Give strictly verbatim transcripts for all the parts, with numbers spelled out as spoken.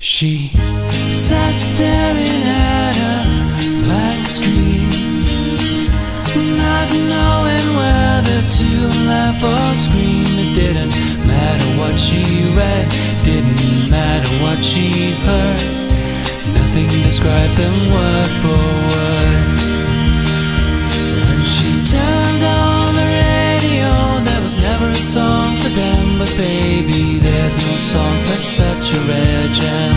She sat staring at a blank screen, not knowing whether to laugh or scream. It didn't matter what she read, didn't matter what she heard. Nothing described them word for word. When she turned on the radio, there was never a song for them. But baby, there's no song for such a rare gem.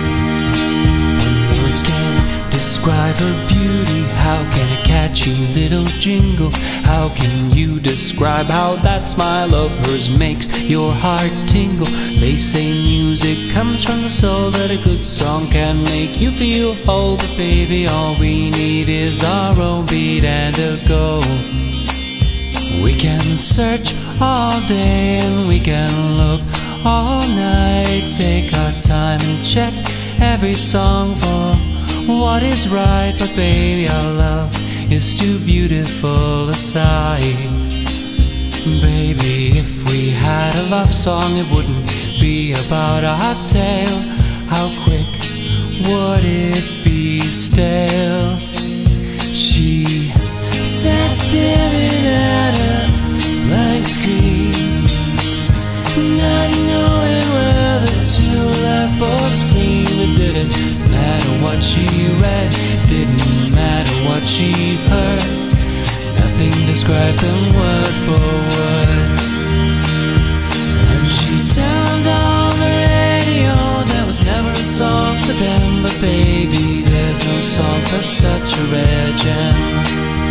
When words can't describe her beauty, how can a catchy little jingle? How can you describe how that smile of hers makes your heart tingle? They say music comes from the soul, that a good song can make you feel whole. But baby, all we need is our own beat and a go. We can search all day and we can look all night. Take our time and check every song for what is right. But baby, our love is too beautiful a sight. Baby, if we had a love song, it wouldn't be about our tale. How quick would it be stale? She sat staring at a blank screen, not knowing whether to laugh or scream. It didn't matter what she read, didn't matter what she heard. Nothing described them word for word. When she turned on the radio, there was never a song for them. But baby, there's no song for such a rare gem.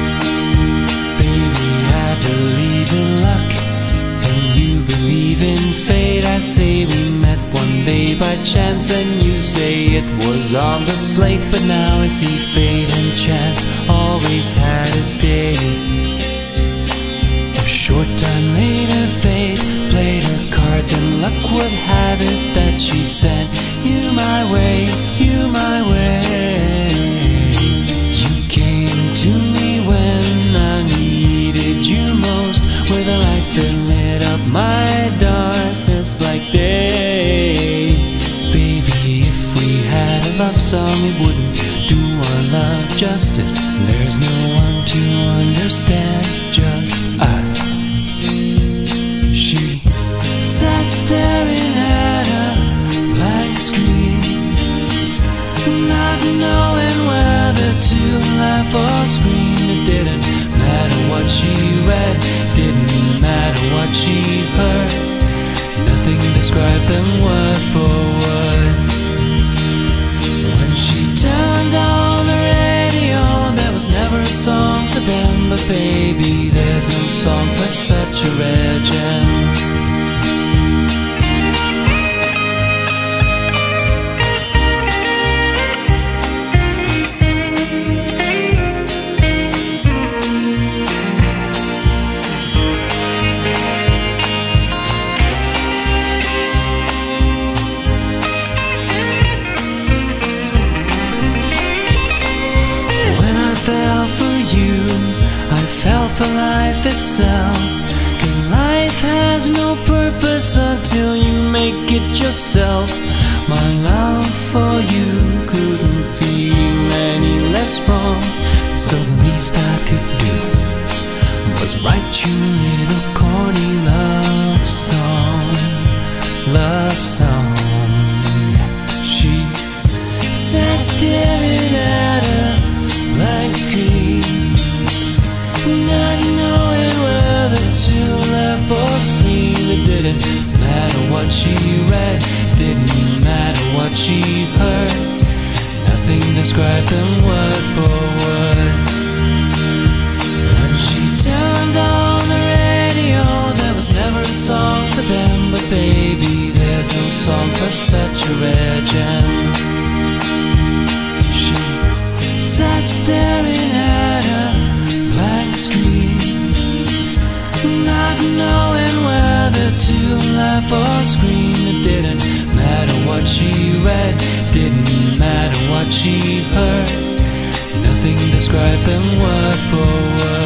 Baby, I believe in luck, and you believe in fate. I say we met one day by chance, and you say it was on the slate. But now I see fate and chance always had a date. A short time later, fate played her cards, and luck would have it that she sent you my way, you my way. You came to me when I needed you most, with a light that lit up my darkness like day. Baby, if we had a love song, it wouldn't do our love justice. There's no one to understand, just us. She sat staring at a blank screen, not knowing whether to laugh or scream. It didn't matter what she read, didn't matter what she heard. Nothing described them word for word. When she turned on the radio, there was never a song for them. But baby, there's no song for such a rare gem. Fell for you, I fell for life itself. Cause life has no purpose until you make it yourself. My love for you couldn't feel any less wrong, so the least I could do was write you a little corny love song. Love song. She sat staring at a blank screen, not knowing whether to laugh or scream. It didn't matter what she read, didn't matter what she heard. Nothing described them word for word. When she turned on the radio, there was never a song for them. But baby, there's no song for such a rare gem. Sat staring at a blank screen, not knowing whether to laugh or scream. It didn't matter what she read, didn't matter what she heard. Nothing described them word for word.